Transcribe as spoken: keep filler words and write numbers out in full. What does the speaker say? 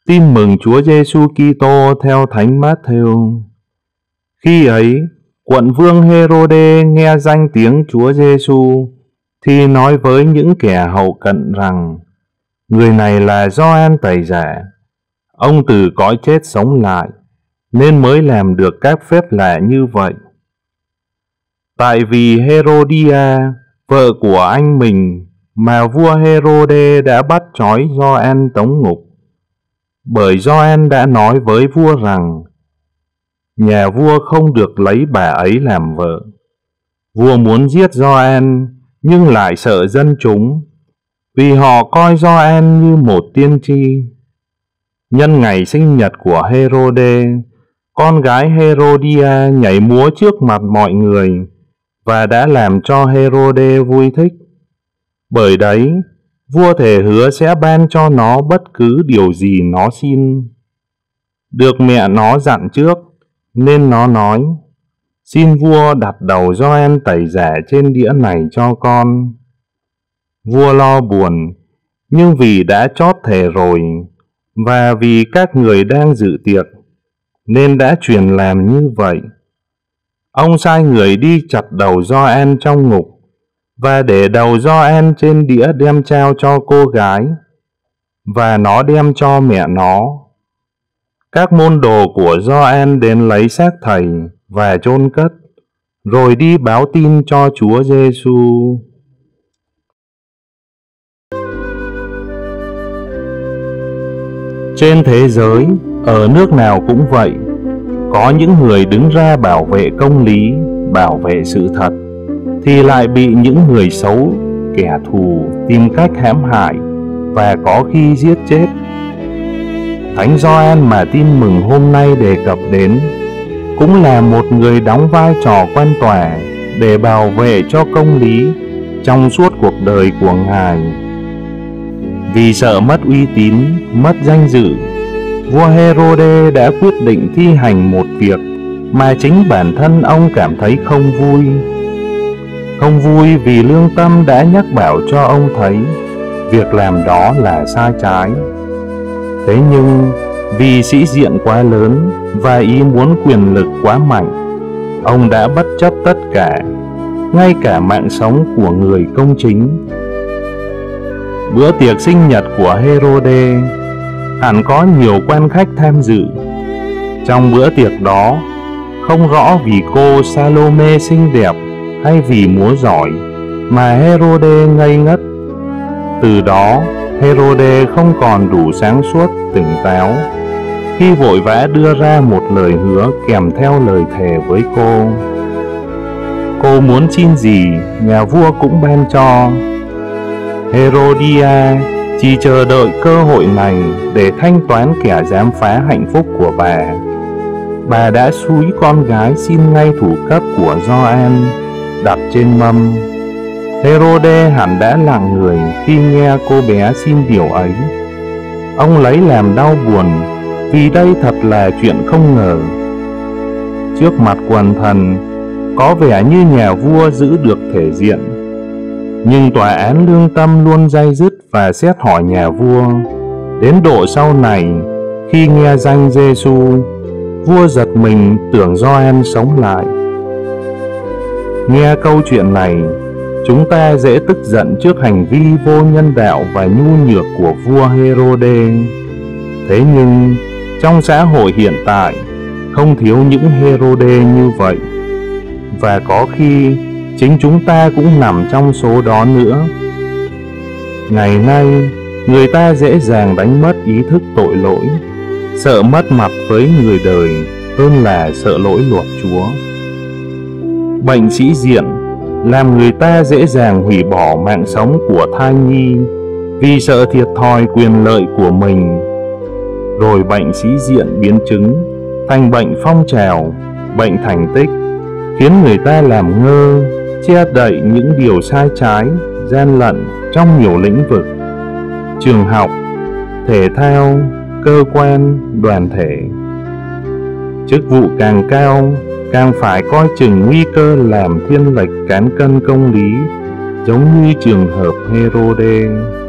Tin mừng Chúa Giêsu Kitô theo Thánh Mát-thêu. Khi ấy, quận vương Hê-rô-đê nghe danh tiếng Chúa Giêsu thì nói với những kẻ hậu cận rằng: người này là Gioan Tẩy Giả. Ông từ cõi chết sống lại, nên mới làm được các phép lạ như vậy. Tại vì Hê-rô-đi-a, vợ của anh mình, mà vua Hê-rô-đê đã bắt trói Gioan tống ngục. Bởi Gioan đã nói với vua rằng nhà vua không được lấy bà ấy làm vợ. Vua muốn giết Gioan nhưng lại sợ dân chúng, vì họ coi Gioan như một tiên tri. Nhân ngày sinh nhật của Hê-rô-đê, con gái Hê-rô-đi-a nhảy múa trước mặt mọi người và đã làm cho Hê-rô-đê vui thích. Bởi đấy, vua thề hứa sẽ ban cho nó bất cứ điều gì nó xin. Được mẹ nó dặn trước, nên nó nói: xin vua đặt đầu Gioan Tẩy Giả trên đĩa này cho con. Vua lo buồn, nhưng vì đã chót thề rồi, và vì các người đang dự tiệc, nên đã truyền làm như vậy. Ông sai người đi chặt đầu Gioan trong ngục, và để đầu Gioan trên đĩa đem trao cho cô gái, và nó đem cho mẹ nó. Các môn đồ của Gioan đến lấy xác thầy và chôn cất, rồi đi báo tin cho Chúa Giêsu. Trên thế giới, ở nước nào cũng vậy, có những người đứng ra bảo vệ công lý, bảo vệ sự thật, thì lại bị những người xấu, kẻ thù tìm cách hãm hại và có khi giết chết. Thánh Gioan mà tin mừng hôm nay đề cập đến cũng là một người đóng vai trò quan tòa để bảo vệ cho công lý trong suốt cuộc đời của Ngài. Vì sợ mất uy tín, mất danh dự, vua Hê-rô-đê đã quyết định thi hành một việc mà chính bản thân ông cảm thấy không vui. Không vui vì lương tâm đã nhắc bảo cho ông thấy việc làm đó là sai trái. Thế nhưng vì sĩ diện quá lớn và ý muốn quyền lực quá mạnh, ông đã bất chấp tất cả, ngay cả mạng sống của người công chính. Bữa tiệc sinh nhật của Hê-rô-đê hẳn có nhiều quan khách tham dự. Trong bữa tiệc đó, không rõ vì cô Salome xinh đẹp hay vì múa giỏi mà Hê-rô-đê ngây ngất. Từ đó, Hê-rô-đê không còn đủ sáng suốt, tỉnh táo khi vội vã đưa ra một lời hứa kèm theo lời thề với cô. Cô muốn xin gì, nhà vua cũng ban cho. Hê-rô-đi-a chỉ chờ đợi cơ hội này để thanh toán kẻ dám phá hạnh phúc của bà. Bà đã xúi con gái xin ngay thủ cấp của Gioan, đặt trên mâm. Hê-rô-đê hẳn đã lặng người khi nghe cô bé xin điều ấy. Ông lấy làm đau buồn, vì đây thật là chuyện không ngờ. Trước mặt quần thần, có vẻ như nhà vua giữ được thể diện, nhưng tòa án lương tâm luôn day dứt và xét hỏi nhà vua. Đến độ sau này, khi nghe danh Giêsu, vua giật mình tưởng Gioan sống lại. Nghe câu chuyện này, chúng ta dễ tức giận trước hành vi vô nhân đạo và nhu nhược của vua Hê-rô-đê. Thế nhưng, trong xã hội hiện tại, không thiếu những Hê-rô-đê như vậy. Và có khi, chính chúng ta cũng nằm trong số đó nữa. Ngày nay, người ta dễ dàng đánh mất ý thức tội lỗi, sợ mất mặt với người đời hơn là sợ lỗi luật Chúa. Bệnh sĩ diện làm người ta dễ dàng hủy bỏ mạng sống của thai nhi vì sợ thiệt thòi quyền lợi của mình. Rồi bệnh sĩ diện biến chứng thành bệnh phong trào, bệnh thành tích, khiến người ta làm ngơ, che đậy những điều sai trái, gian lận trong nhiều lĩnh vực: trường học, thể thao, cơ quan, đoàn thể. Chức vụ càng cao, càng phải coi chừng nguy cơ làm thiên lệch cán cân công lý, giống như trường hợp Hê-rô-đê.